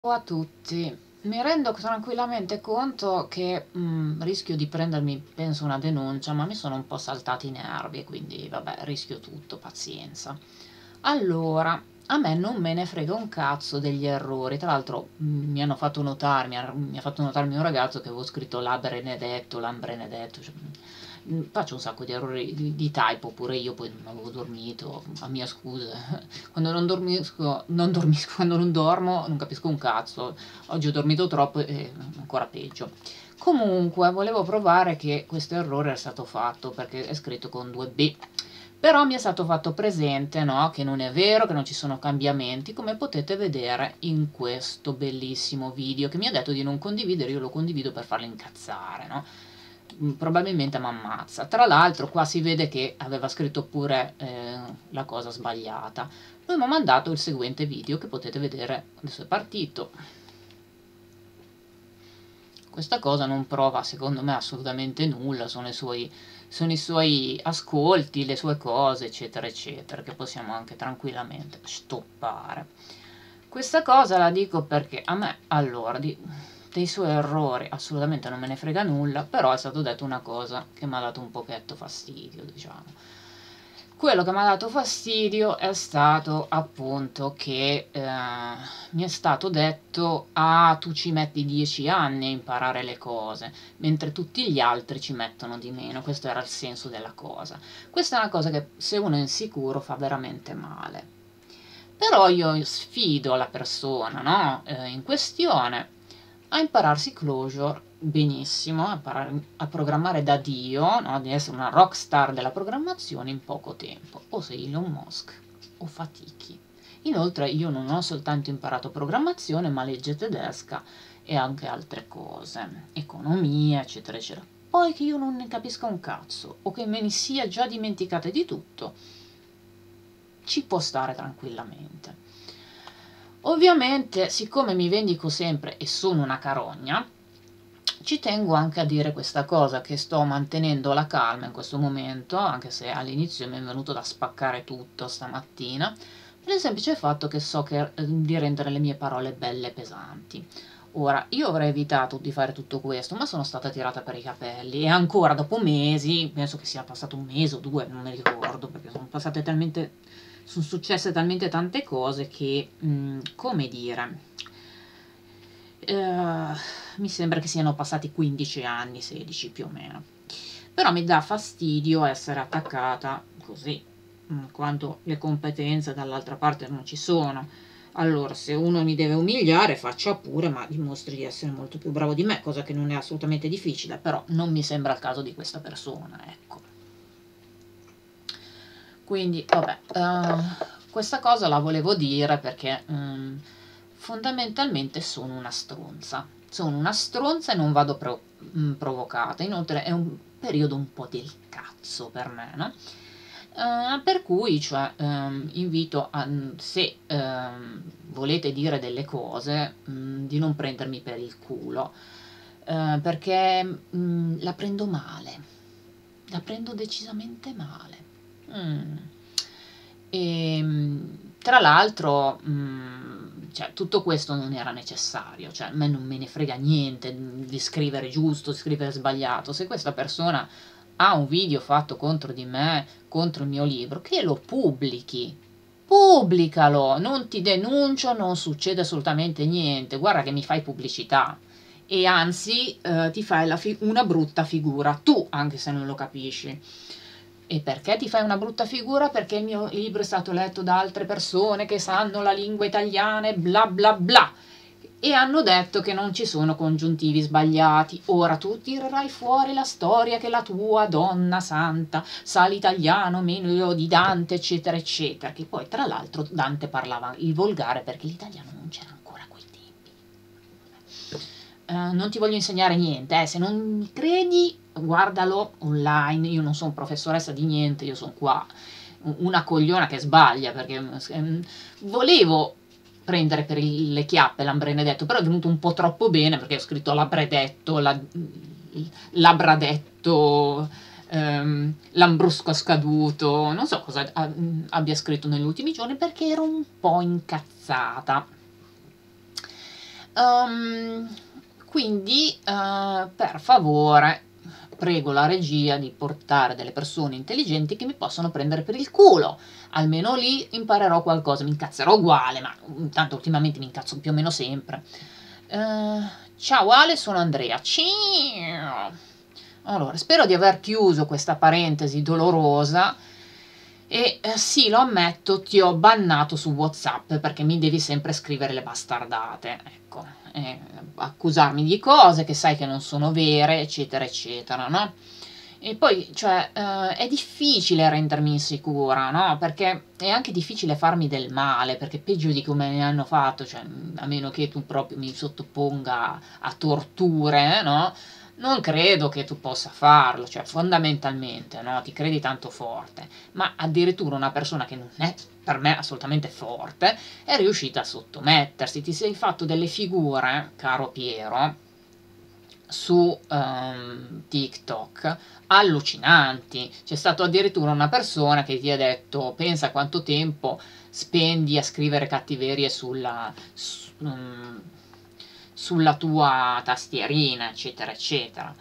Ciao a tutti, mi rendo tranquillamente conto che rischio di prendermi, penso, una denuncia, ma mi sono un po' saltati i nervi, quindi vabbè, rischio tutto, pazienza. Allora, a me non me ne frega un cazzo degli errori, tra l'altro mi hanno fatto notare, mi ha fatto notare il mio ragazzo che avevo scritto la Benedetto, l'Ambrenedetto, cioè, faccio un sacco di errori di typo pure io, poi non avevo dormito, a mia scusa, quando quando non dormo non capisco un cazzo, oggi ho dormito troppo e ancora peggio. Comunque, volevo provare che questo errore è stato fatto perché è scritto con 2B. Però mi è stato fatto presente, no, che non è vero, che non ci sono cambiamenti, come potete vedere in questo bellissimo video che mi ha detto di non condividere, io lo condivido per farlo incazzare, no? Probabilmente mi ammazza. Tra l'altro qua si vede che aveva scritto pure la cosa sbagliata. Lui mi ha mandato il seguente video che potete vedere, adesso è partito. Questa cosa non prova secondo me assolutamente nulla, sono i suoi ascolti, le sue cose, eccetera, eccetera, che possiamo anche tranquillamente stoppare. Questa cosa la dico perché a me, allora, dei suoi errori assolutamente non me ne frega nulla, però è stato detto una cosa che mi ha dato un pochetto fastidio, diciamo. Quello che mi ha dato fastidio è stato appunto che mi è stato detto: ah, tu ci metti 10 anni a imparare le cose, mentre tutti gli altri ci mettono di meno. Questo era il senso della cosa. Questa è una cosa che se uno è insicuro fa veramente male. Però io sfido la persona, no, in questione a impararsi Clojure benissimo, a imparare a programmare da Dio, no, di essere una rockstar della programmazione in poco tempo, o sei Elon Musk o fatichi. Inoltre io non ho soltanto imparato programmazione, ma legge tedesca e anche altre cose, economia, eccetera, eccetera. Poi che io non ne capisca un cazzo o che me ne sia già dimenticata di tutto, ci può stare tranquillamente. Ovviamente, siccome mi vendico sempre e sono una carogna, ci tengo anche a dire questa cosa, che sto mantenendo la calma in questo momento, anche se all'inizio mi è venuto da spaccare tutto stamattina, per il semplice fatto che so di rendere le mie parole belle e pesanti. Ora, io avrei evitato di fare tutto questo, ma sono stata tirata per i capelli e ancora dopo mesi, penso che sia passato un mese o due, non mi ricordo, perché sono successe talmente tante cose che, come dire, mi sembra che siano passati 15 anni, 16 più o meno. Però mi dà fastidio essere attaccata così, quando le competenze dall'altra parte non ci sono. Allora, se uno mi deve umiliare, faccia pure, ma dimostri di essere molto più bravo di me, cosa che non è assolutamente difficile, però non mi sembra il caso di questa persona, ecco. Quindi, vabbè, questa cosa la volevo dire perché fondamentalmente sono una stronza. Sono una stronza e non vado provocata. Inoltre è un periodo un po' del cazzo per me, no? Per cui, cioè, invito a, se volete dire delle cose, di non prendermi per il culo, perché la prendo male, la prendo decisamente male. Mm. Tra l'altro, cioè, tutto questo non era necessario, cioè, a me non me ne frega niente di scrivere giusto, di scrivere sbagliato. Se questa persona ha un video fatto contro di me, contro il mio libro, che lo pubblichi. Pubblicalo, non ti denuncio, non succede assolutamente niente. Guarda che mi fai pubblicità e anzi ti fai una brutta figura, tu anche se non lo capisci. E perché ti fai una brutta figura? Perché il mio libro è stato letto da altre persone che sanno la lingua italiana e bla bla bla. E hanno detto che non ci sono congiuntivi sbagliati. Ora tu tirerai fuori la storia che la tua donna santa sa l'italiano meno di Dante, eccetera, eccetera. Che poi, tra l'altro, Dante parlava il volgare perché l'italiano non c'era ancora a quei tempi. Non ti voglio insegnare niente, se non mi credi guardalo online, io non sono professoressa di niente, io sono qua una cogliona che sbaglia perché volevo prendere per le chiappe l'ambrenedetto, però è venuto un po' troppo bene perché ho scritto l'abredetto, l'abradetto, lambrusco scaduto, non so cosa abbia scritto negli ultimi giorni perché ero un po' incazzata. Quindi per favore prego la regia di portare delle persone intelligenti che mi possono prendere per il culo, almeno lì imparerò qualcosa. Mi incazzerò uguale, ma tanto ultimamente mi incazzo più o meno sempre. Ciao Ale, sono Andrea. Ciao. Allora, spero di aver chiuso questa parentesi dolorosa e sì, lo ammetto, ti ho bannato su WhatsApp perché mi devi sempre scrivere le bastardate, ecco, accusarmi di cose che sai che non sono vere, eccetera, eccetera, no? E poi, cioè, è difficile rendermi insicura, no? Perché è anche difficile farmi del male, perché peggio di come mi hanno fatto, cioè, a meno che tu proprio mi sottoponga a torture, no? Non credo che tu possa farlo, cioè, fondamentalmente, no? Ti credi tanto forte, ma addirittura una persona che non è per me assolutamente forte è riuscita a sottomettersi. Ti sei fatto delle figure, caro Piero, su TikTok allucinanti. C'è stato addirittura una persona che ti ha detto: pensa quanto tempo spendi a scrivere cattiverie sulla tua tastierina, eccetera, eccetera.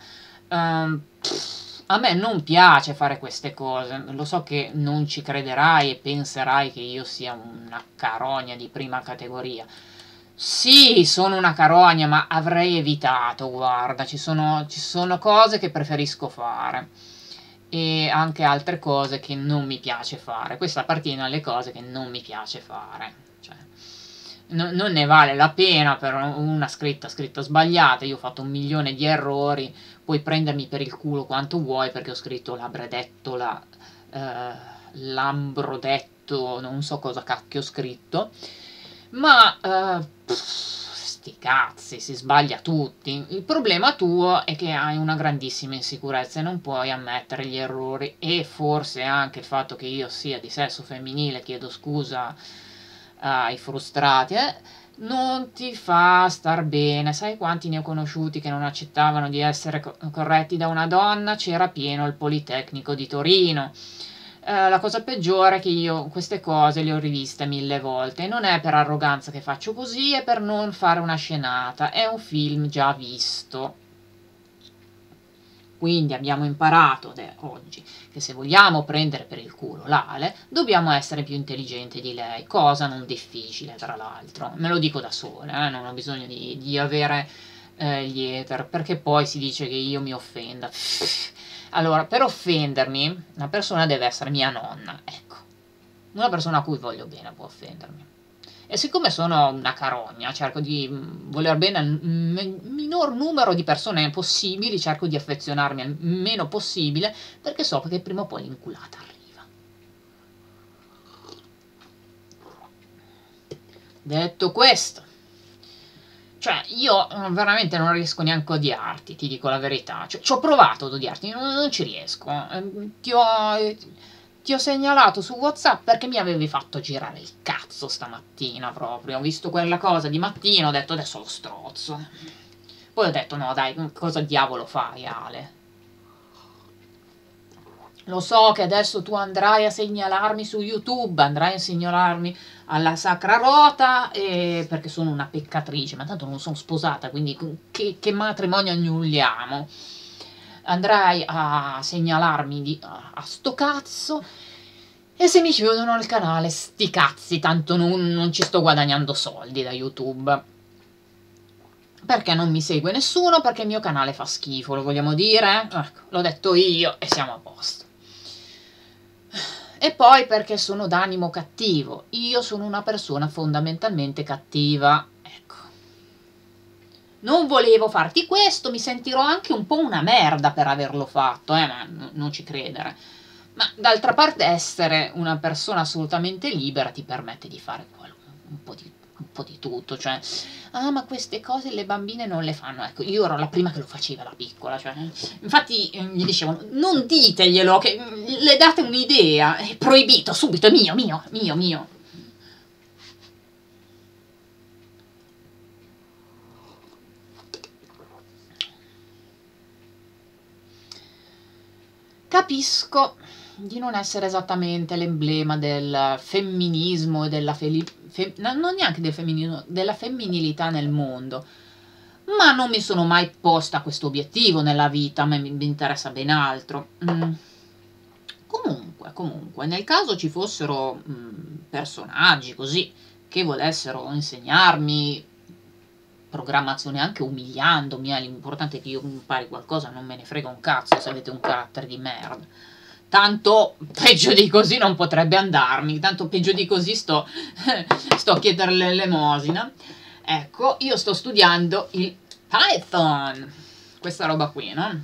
A me non piace fare queste cose, lo so che non ci crederai e penserai che io sia una carogna di prima categoria. Sì, sono una carogna, ma avrei evitato, guarda, ci sono cose che preferisco fare e anche altre cose che non mi piace fare. Questa appartiene alle cose che non mi piace fare. Cioè, non ne vale la pena per una scritta sbagliata. Io ho fatto 1.000.000 di errori, puoi prendermi per il culo quanto vuoi perché ho scritto labredettola, lambrodetto, non so cosa cacchio ho scritto, ma sti cazzi, si sbaglia tutti. Il problema tuo è che hai una grandissima insicurezza e non puoi ammettere gli errori, e forse anche il fatto che io sia di sesso femminile, chiedo scusa ai frustrati, non ti fa star bene. Sai quanti ne ho conosciuti che non accettavano di essere corretti da una donna? C'era pieno il Politecnico di Torino. La cosa peggiore è che io queste cose le ho riviste 1000 volte e non è per arroganza che faccio così, è per non fare una scenata, è un film già visto. Quindi abbiamo imparato oggi che se vogliamo prendere per il culo l'Ale dobbiamo essere più intelligenti di lei, cosa non difficile tra l'altro, me lo dico da sola, non ho bisogno di avere gli ether, perché poi si dice che io mi offenda. Allora, per offendermi una persona deve essere mia nonna, ecco, una persona a cui voglio bene può offendermi. E siccome sono una carogna, cerco di voler bene al minor numero di persone possibili, cerco di affezionarmi al meno possibile, perché so che prima o poi l'inculata arriva. Detto questo, cioè io veramente non riesco neanche a odiarti, ti dico la verità. Cioè, ci ho provato ad odiarti, non ci riesco. Ti ho segnalato su WhatsApp perché mi avevi fatto girare il cazzo stamattina proprio. Ho visto quella cosa di mattina, ho detto adesso lo strozzo. Poi ho detto no dai, cosa diavolo fai Ale? Lo so che adesso tu andrai a segnalarmi su YouTube, andrai a segnalarmi alla Sacra Rota, perché sono una peccatrice, ma tanto non sono sposata, quindi che matrimonio annulliamo? Andrai a segnalarmi a sto cazzo, e se mi chiudono il canale, sti cazzi, tanto non ci sto guadagnando soldi da YouTube. Perché non mi segue nessuno? Perché il mio canale fa schifo, lo vogliamo dire? Ecco, l'ho detto io e siamo a posto. E poi perché sono d'animo cattivo. Io sono una persona fondamentalmente cattiva. Ecco. Non volevo farti questo, mi sentirò anche un po' una merda per averlo fatto, ma non ci credere. Ma d'altra parte essere una persona assolutamente libera ti permette di fare un po' di tutto, cioè, ma queste cose le bambine non le fanno, ecco, io ero la prima che lo faceva da piccola, cioè, infatti gli dicevano, non diteglielo, che le date un'idea, è proibito, subito, è mio, mio, mio, mio. Capisco di non essere esattamente l'emblema del femminismo e della non neanche del femminile, della femminilità nel mondo, ma non mi sono mai posta questo obiettivo nella vita, a me mi interessa ben altro. Comunque, nel caso ci fossero personaggi così che volessero insegnarmi programmazione anche umiliandomi, l'importante è che io impari qualcosa, non me ne frega un cazzo se avete un carattere di merda. Tanto peggio di così non potrebbe andarmi, tanto peggio di così sto a chiedere l'elemosina. Ecco, io sto studiando il Python, questa roba qui, no?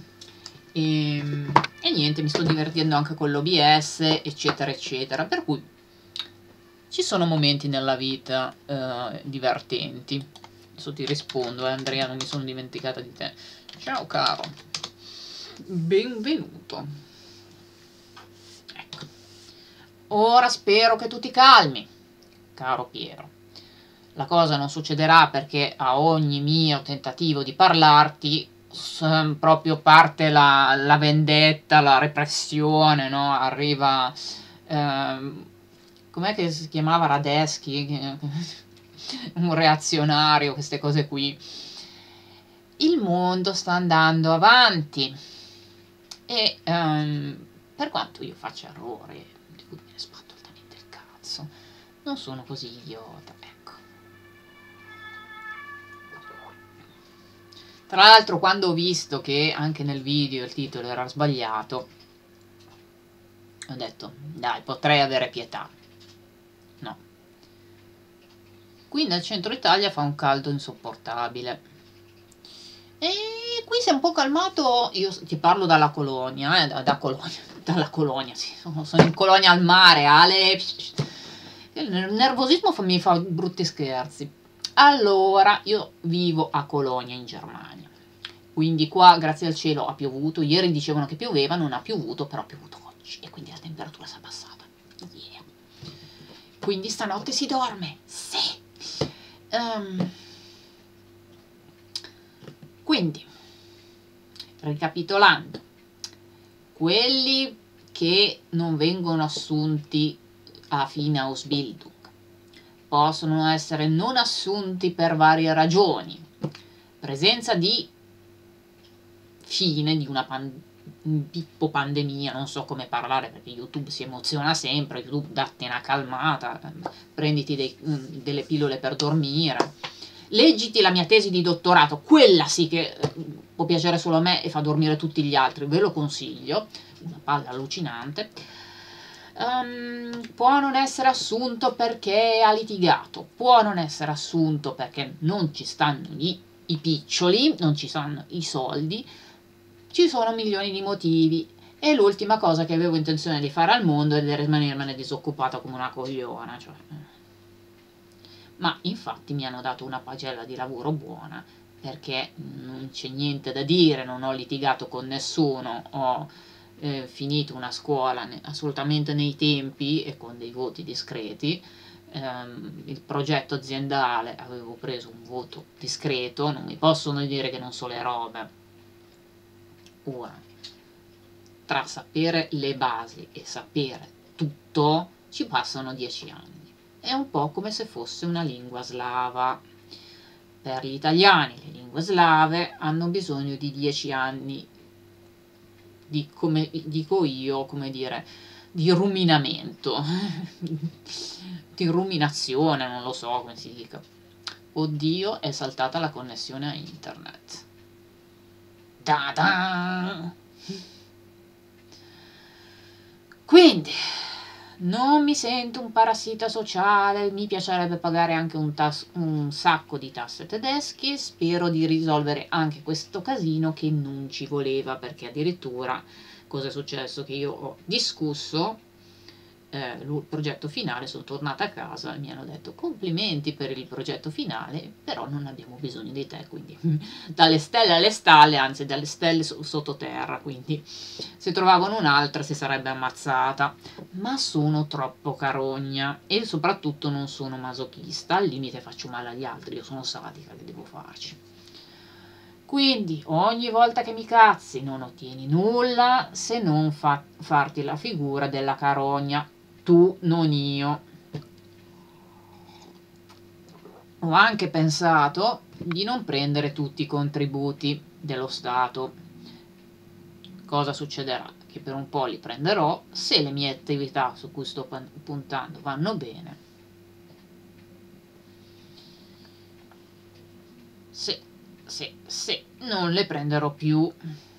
E niente, mi sto divertendo anche con l'OBS, eccetera, eccetera. Per cui ci sono momenti nella vita divertenti. Adesso ti rispondo, Andrea, non mi sono dimenticata di te. Ciao caro, benvenuto. Ecco. Ora spero che tu ti calmi, caro Piero. La cosa non succederà perché a ogni mio tentativo di parlarti proprio parte la vendetta, la repressione, no? Arriva, com'è che si chiamava Radeschi? Un reazionario, queste cose qui. Il mondo sta andando avanti e per quanto io faccia errori, di cui me ne sbatto altamente il cazzo, non sono così idiota, ecco. Tra l'altro, quando ho visto che anche nel video il titolo era sbagliato, ho detto, dai, potrei avere pietà. No. Qui nel centro Italia fa un caldo insopportabile. E qui si è un po' calmato, io ti parlo dalla colonia, dalla colonia, sì, sono in colonia al mare, Ale. Il nervosismo mi fa brutti scherzi. Allora, io vivo a Colonia in Germania, quindi qua grazie al cielo ha piovuto, ieri dicevano che pioveva, non ha piovuto, però ha piovuto oggi e quindi la temperatura si è abbassata. Yeah. Quindi stanotte si dorme, sì. Quindi, ricapitolando, quelli che non vengono assunti a fine Ausbildung possono essere non assunti per varie ragioni. Presenza di fine di una pandemia, non so come parlare perché YouTube si emoziona sempre, YouTube datti una calmata, prenditi delle pillole per dormire, leggiti la mia tesi di dottorato, quella sì che può piacere solo a me e fa dormire tutti gli altri, ve lo consiglio, una palla allucinante. Può non essere assunto perché ha litigato, può non essere assunto perché non ci stanno i piccioli, non ci stanno i soldi, ci sono milioni di motivi e l'ultima cosa che avevo intenzione di fare al mondo è di rimanermene disoccupata come una cogliona, cioè. Ma infatti mi hanno dato una pagella di lavoro buona perché non c'è niente da dire, non ho litigato con nessuno, ho finito una scuola assolutamente nei tempi e con dei voti discreti. Il progetto aziendale avevo preso un voto discreto, non mi possono dire che non so le robe. Ora, tra sapere le basi e sapere tutto ci passano 10 anni. È un po' come se fosse una lingua slava. Per gli italiani le lingue slave hanno bisogno di 10 anni di, come dico io, come dire, di ruminamento, di ruminazione, non lo so come si dica. Oddio, è saltata la connessione a internet. Ta-da! Quindi, non mi sento un parassita sociale, mi piacerebbe pagare anche un sacco di tasse tedesche, spero di risolvere anche questo casino che non ci voleva, perché addirittura cosa è successo? Che io ho discusso il progetto finale, sono tornata a casa e mi hanno detto complimenti per il progetto finale, però non abbiamo bisogno di te, quindi dalle stelle alle stalle, anzi dalle stelle sottoterra, quindi se trovavano un'altra si sarebbe ammazzata. Ma sono troppo carogna e soprattutto non sono masochista, al limite faccio male agli altri, io sono sadica, che devo farci? Quindi ogni volta che mi cazzi non ottieni nulla se non farti la figura della carogna, tu non io. ho anche pensato di non prendere tutti i contributi dello Stato. Cosa succederà? Che per un po' li prenderò, se le mie attività su cui sto puntando vanno bene, se non le prenderò più,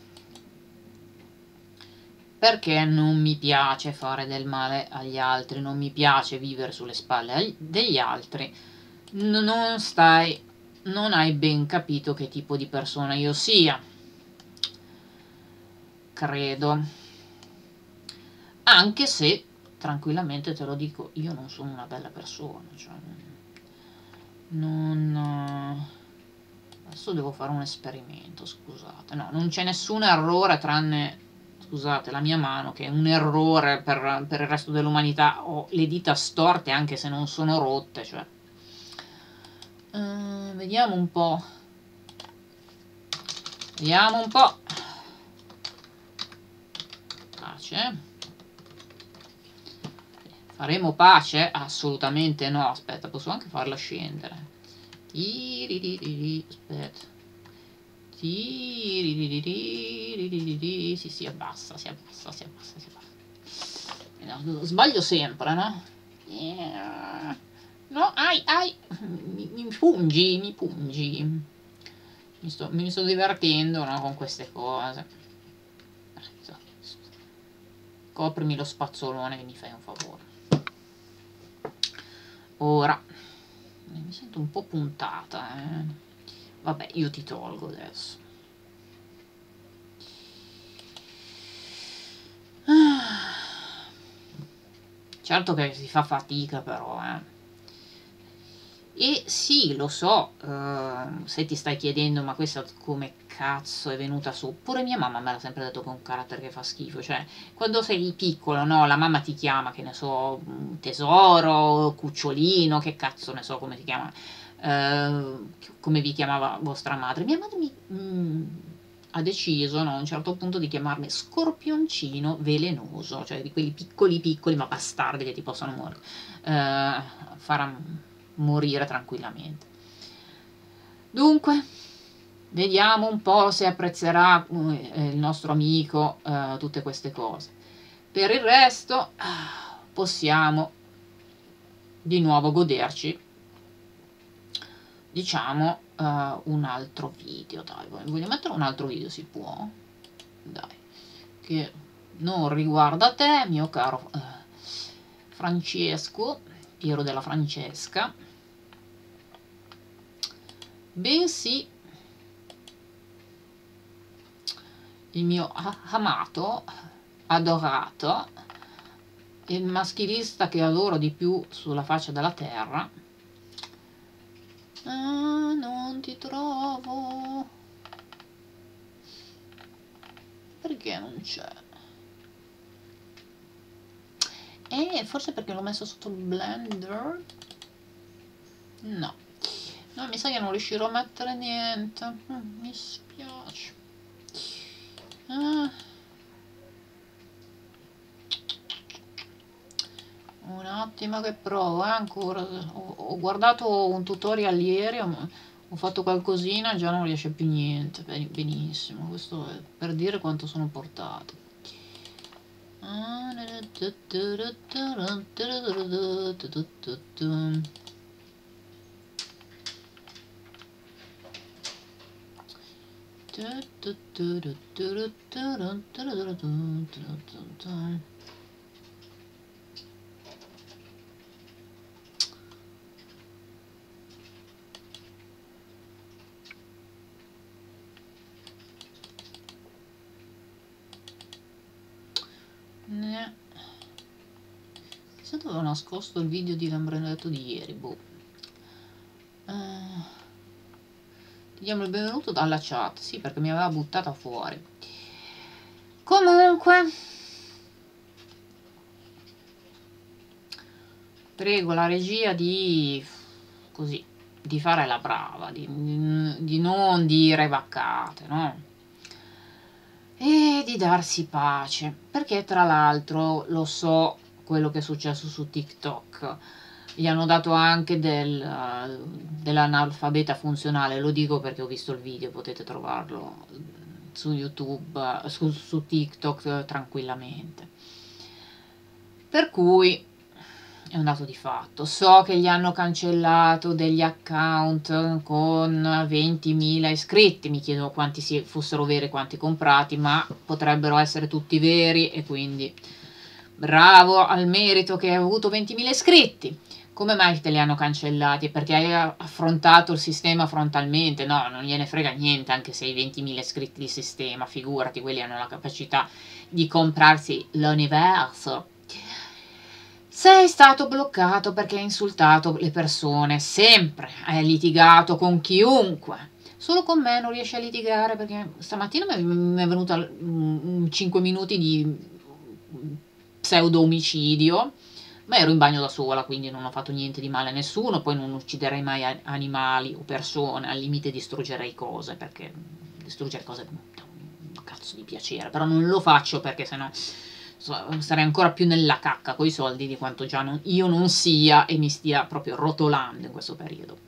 perché non mi piace fare del male agli altri, non mi piace vivere sulle spalle degli altri. Non hai ben capito che tipo di persona io sia, credo, anche se tranquillamente te lo dico, io non sono una bella persona, cioè adesso devo fare un esperimento, scusate, no, non c'è nessun errore tranne, scusate, la mia mano, che è un errore per il resto dell'umanità. Ho le dita storte anche se non sono rotte, cioè vediamo un po', pace, faremo pace? Assolutamente no. Aspetta, posso anche farla scendere. Aspetta. Si abbassa. No, sbaglio sempre, no? No, mi pungi. Mi sto divertendo, no, con queste cose. Coprimi lo spazzolone che mi fai un favore. Ora mi sento un po' puntata, vabbè, io ti tolgo adesso. Certo che si fa fatica, però e sì, lo so, se ti stai chiedendo ma questa come cazzo è venuta su, pure mia mamma me l'ha sempre detto con un carattere che fa schifo, cioè quando sei piccolo, no, la mamma ti chiama, che ne so, tesoro, cucciolino, che cazzo ne so come ti chiama, come vi chiamava vostra madre. Mia madre ha deciso, no, a un certo punto di chiamarmi scorpioncino velenoso, cioè di quelli piccoli ma bastardi che ti possono far morire tranquillamente. Dunque, vediamo un po' se apprezzerà il nostro amico tutte queste cose. Per il resto possiamo di nuovo goderci, diciamo, un altro video. Dai, voglio mettere un altro video, si può? Dai, che non riguarda te, mio caro Francesco, Piero della Francesca, bensì il mio amato, adorato, il maschilista che adoro di più sulla faccia della terra. Non ti trovo. Perché non c'è? Forse perché l'ho messo sotto il blender? No, mi sa che non riuscirò a mettere niente. Mi spiace. Un attimo che provo, ancora. Ho guardato un tutorial ieri, ho fatto qualcosina e già non riesce più niente. Benissimo, questo è per dire quanto sono portato. Chissà dove ho nascosto il video di Lambrenetto di ieri, boh. Ti diamo il benvenuto dalla chat, sì, perché mi aveva buttata fuori. Comunque, prego la regia di fare la brava, di non dire vaccate, no? E di darsi pace, perché tra l'altro lo so quello che è successo su TikTok. gli hanno dato anche dell'analfabeta funzionale, lo dico perché ho visto il video, potete trovarlo su YouTube, su TikTok tranquillamente. Per cui è un dato di fatto. So che gli hanno cancellato degli account con 20.000 iscritti, mi chiedo quanti fossero veri e quanti comprati, ma potrebbero essere tutti veri e quindi bravo al merito che hai avuto 20.000 iscritti. Come mai te li hanno cancellati? Perché hai affrontato il sistema frontalmente? No, non gliene frega niente anche se hai 20.000 iscritti di sistema, figurati, quelli hanno la capacità di comprarsi l'universo. Sei stato bloccato perché hai insultato le persone, sempre, hai litigato con chiunque. Solo con me non riesci a litigare perché stamattina mi è venuta 5 minuti di pseudo omicidio, ma ero in bagno da sola, quindi non ho fatto niente di male a nessuno, poi non ucciderei mai animali o persone, al limite distruggerei cose, perché distruggere cose è un cazzo di piacere, però non lo faccio perché sennò sarei ancora più nella cacca coi soldi di quanto già io non sia e mi stia proprio rotolando in questo periodo.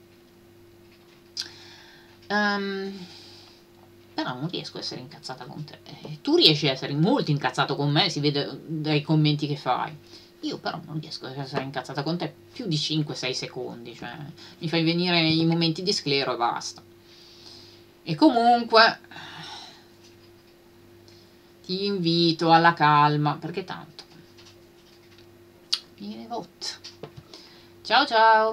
Però non riesco a essere incazzata con te. Tu riesci a essere molto incazzato con me, si vede dai commenti che fai. Io però non riesco a essere incazzata con te più di 5-6 secondi, cioè mi fai venire i momenti di sclero e basta. E comunque ti invito alla calma, perché tanto mi voto. Ciao ciao.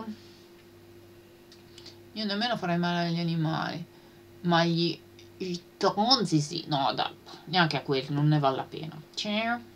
Io nemmeno farei male agli animali, ma gli stronzi sì. No dai, neanche a quelli, non ne vale la pena. Ciao.